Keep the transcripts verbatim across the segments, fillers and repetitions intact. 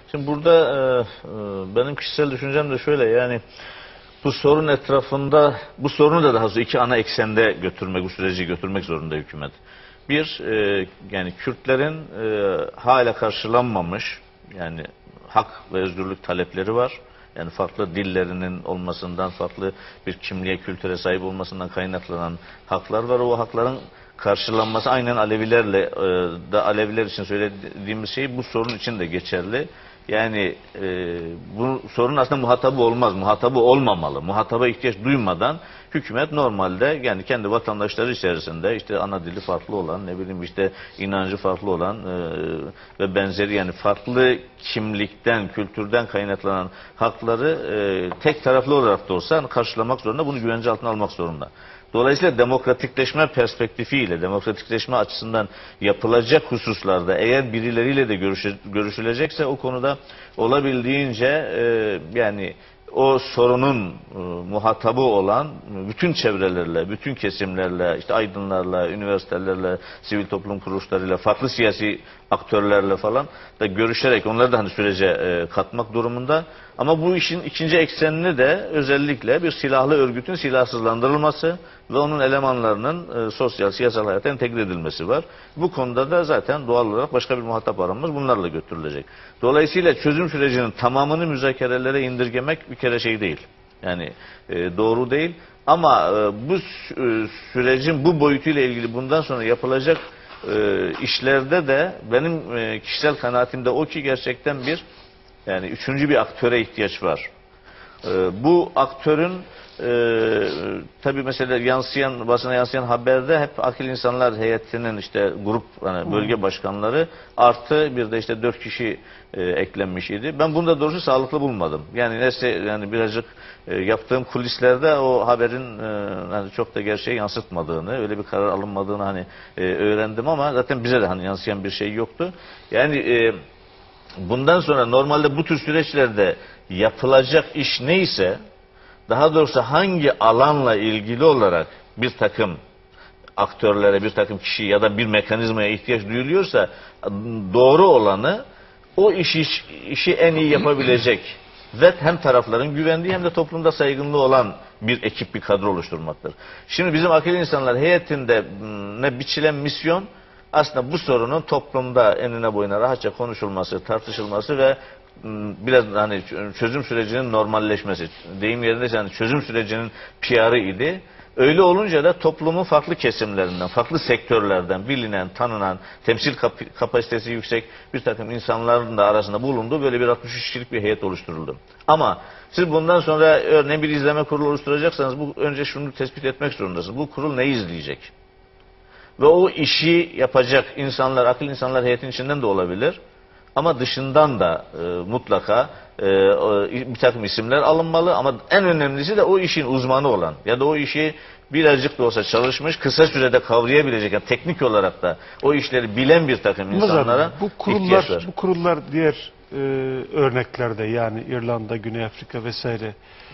Şimdi burada e, e, benim kişisel düşüncem de şöyle, yani bu sorun etrafında, bu sorunu da daha doğrusu iki ana eksende götürmek, bu süreci götürmek zorunda hükümet. Bir, e, yani Kürtlerin e, hala karşılanmamış, yani hak ve özgürlük talepleri var. Yani farklı dillerinin olmasından, farklı bir kimliğe, kültüre sahip olmasından kaynaklanan haklar var. O hakların karşılanması aynen Alevilerle e, da Aleviler için söylediğimiz şey bu sorun için de geçerli. Yani e, bu sorun aslında muhatabı olmaz, muhatabı olmamalı. Muhataba ihtiyaç duymadan hükümet normalde yani kendi vatandaşları içerisinde işte ana dili farklı olan, ne bileyim işte inancı farklı olan e, ve benzeri yani farklı kimlikten, kültürden kaynaklanan hakları e, tek taraflı olarak da olsa karşılamak zorunda, bunu güvence altına almak zorunda. Dolayısıyla demokratikleşme perspektifiyle, demokratikleşme açısından yapılacak hususlarda eğer birileriyle de görüşülecekse o konuda olabildiğince e, yani o sorunun e, muhatabı olan bütün çevrelerle, bütün kesimlerle, işte aydınlarla, üniversitelerle, sivil toplum kuruluşlarıyla, farklı siyasi aktörlerle falan da görüşerek onları da hani sürece e, katmak durumunda. Ama bu işin ikinci eksenini de özellikle bir silahlı örgütün silahsızlandırılması ve onun elemanlarının e, sosyal, siyasal hayata entegre edilmesi var. Bu konuda da zaten doğal olarak başka bir muhatap aramız bunlarla götürülecek. Dolayısıyla çözüm sürecinin tamamını müzakerelere indirgemek bir kere şey değil. Yani e, doğru değil. Ama e, bu e, sürecin bu boyutuyla ilgili bundan sonra yapılacak e, işlerde de benim e, kişisel kanaatim de o ki gerçekten bir yani üçüncü bir aktöre ihtiyaç var. E, bu aktörün e, tabii mesela yansıyan, basına yansıyan haberde hep Akil İnsanlar Heyeti'nin işte grup hani bölge başkanları artı bir de işte dört kişi e, eklenmiş idi. Ben bunu da doğrusu sağlıklı bulmadım. Yani neyse yani birazcık e, yaptığım kulislerde o haberin e, hani çok da gerçeği yansıtmadığını, öyle bir karar alınmadığını hani e, öğrendim ama zaten bize de hani yansıyan bir şey yoktu. Yani e, bundan sonra normalde bu tür süreçlerde yapılacak iş neyse, daha doğrusu hangi alanla ilgili olarak bir takım aktörlere, bir takım kişi ya da bir mekanizmaya ihtiyaç duyuluyorsa doğru olanı o işi, işi en iyi yapabilecek ve hem tarafların güvendiği hem de toplumda saygınlığı olan bir ekip, bir kadro oluşturmaktır. Şimdi bizim Akil İnsanlar Heyeti'nde ne biçilen misyon aslında bu sorunun toplumda enine boyuna rahatça konuşulması, tartışılması ve biraz hani çözüm sürecinin normalleşmesi. Deyim yerinde yani çözüm sürecinin P R'ı idi. Öyle olunca da toplumun farklı kesimlerinden, farklı sektörlerden bilinen, tanınan, temsil kap kapasitesi yüksek bir takım insanların da arasında bulunduğu böyle bir altmış üç kişilik bir heyet oluşturuldu. Ama siz bundan sonra örneğin bir izleme kurulu oluşturacaksanız bu önce şunu tespit etmek zorundasınız. Bu kurul neyi izleyecek? Ve o işi yapacak insanlar, akıl insanlar heyetin içinden de olabilir. Ama dışından da e, mutlaka e, bir takım isimler alınmalı. Ama en önemlisi de o işin uzmanı olan ya da o işi birazcık da olsa çalışmış, kısa sürede kavrayabilecek, yani teknik olarak da o işleri bilen bir takım insanlara abi, bu kurullar, bu kurullar diğer e, örneklerde yani İrlanda, Güney Afrika vesaire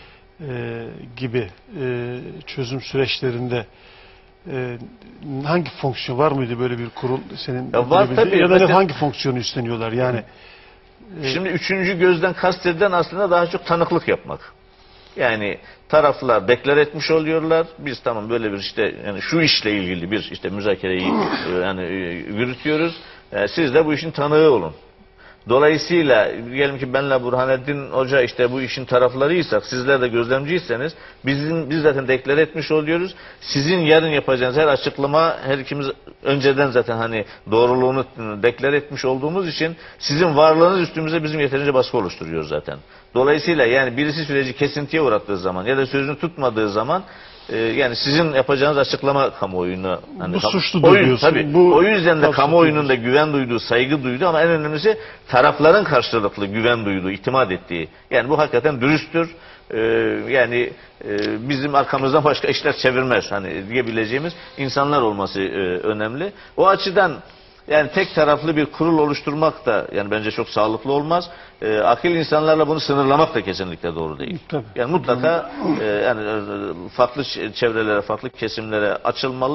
e, gibi e, çözüm süreçlerinde Ee, hangi fonksiyon var mıydı böyle bir kurul senin ya var tabii, ya da mesela, hangi fonksiyonu üstleniyorlar yani e, şimdi üçüncü gözden kastedilen aslında daha çok tanıklık yapmak. Yani taraflar deklar etmiş oluyorlar. Biz tamam böyle bir işte yani şu işle ilgili bir işte müzakereyi yani yürütüyoruz. Yani siz de bu işin tanığı olun. Dolayısıyla diyelim ki benle Burhanettin Hoca işte bu işin taraflarıysak, sizler de gözlemciyseniz bizim biz zaten deklar etmiş oluyoruz. Sizin yarın yapacağınız her açıklama her ikimiz önceden zaten hani doğruluğunu deklar etmiş olduğumuz için sizin varlığınız üstümüze bizim yeterince baskı oluşturuyor zaten. Dolayısıyla yani birisi süreci kesintiye uğrattığı zaman ya da sözünü tutmadığı zaman e, yani sizin yapacağınız açıklama kamuoyunu hani, bu suçludur oyun, diyorsun. Tabii, bu, o yüzden de kamuoyunun da güven duyduğu, saygı duyduğu ama en önemlisi tarafların karşılıklı güven duyduğu, itimat ettiği. Yani bu hakikaten dürüsttür. Ee, yani e, bizim arkamızdan başka işler çevirmez hani diyebileceğimiz insanlar olması e, önemli. O açıdan yani tek taraflı bir kurul oluşturmak da yani bence çok sağlıklı olmaz. E, akil insanlarla bunu sınırlamak da kesinlikle doğru değil. Tabii. Yani mutlaka e, yani farklı çevrelere, farklı kesimlere açılmalı.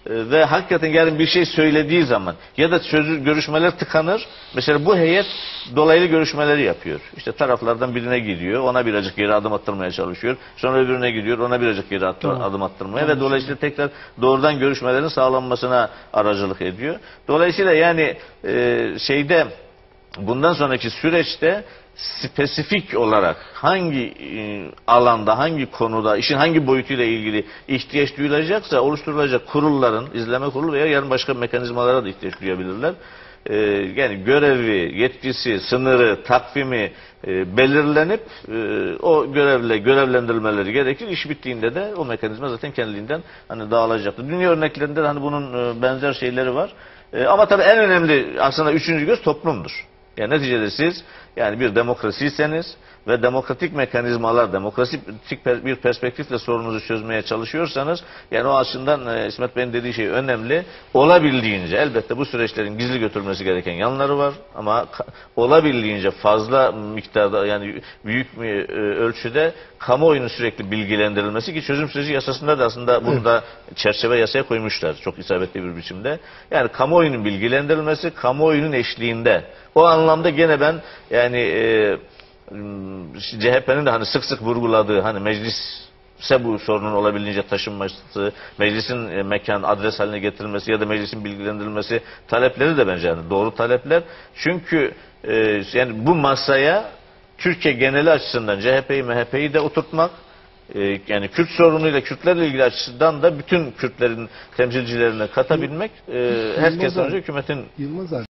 e, ve hakikaten yarın bir şey söylediği zaman ya da sözü görüşmeler tıkanır. Mesela bu heyet dolaylı görüşmeleri yapıyor. İşte taraflardan birine gidiyor, ona birazcık geri adım attırmaya çalışıyor. Sonra öbürüne gidiyor, ona birazcık geri attır, Tamam. adım attırmaya ve dolayısıyla tekrar doğrudan görüşmelerin sağlanmasına aracılık ediyor. Dolayısıyla yani e, şeyde bundan sonraki süreçte spesifik olarak hangi e, alanda, hangi konuda, işin hangi boyutuyla ilgili ihtiyaç duyulacaksa oluşturulacak kurulların, izleme kurulu veya yarın başka mekanizmalara da ihtiyaç duyabilirler. E, yani görevi, yetkisi, sınırı, takvimi e, belirlenip e, o görevle görevlendirilmeleri gerekir. İş bittiğinde de o mekanizma zaten kendiliğinden hani dağılacaktır. Dünya örneklerinde de hani bunun e, benzer şeyleri var. E, ama tabii en önemli aslında üçüncü göz toplumdur. Yani neticede siz yani bir demokrasiyseniz ve demokratik mekanizmalar, demokratik bir perspektifle sorununuzu çözmeye çalışıyorsanız yani o açıdan e, İsmet Bey'in dediği şey önemli. Olabildiğince elbette bu süreçlerin gizli götürmesi gereken yanları var ama olabildiğince fazla miktarda yani büyük bir e, ölçüde kamuoyunun sürekli bilgilendirilmesi ki çözüm süreci yasasında da aslında bunu da çerçeve yasaya koymuşlar çok isabetli bir biçimde. Yani kamuoyunun bilgilendirilmesi, kamuoyunun eşliğinde. O anlamda gene ben yani e, C H P'nin de hani sık sık vurguladığı hani meclise bu sorunun olabildiğince taşınması, meclisin e, mekan adres haline getirilmesi ya da meclisin bilgilendirilmesi talepleri de bence yani doğru talepler. Çünkü e, yani bu masaya Türkiye geneli açısından C H P'yi M H P'yi de oturtmak e, yani Kürt sorunuyla Kürtlerle ilgili açıdan da bütün Kürtlerin temsilcilerine katabilmek e, herkesten önce hükümetin Yılmaz abi.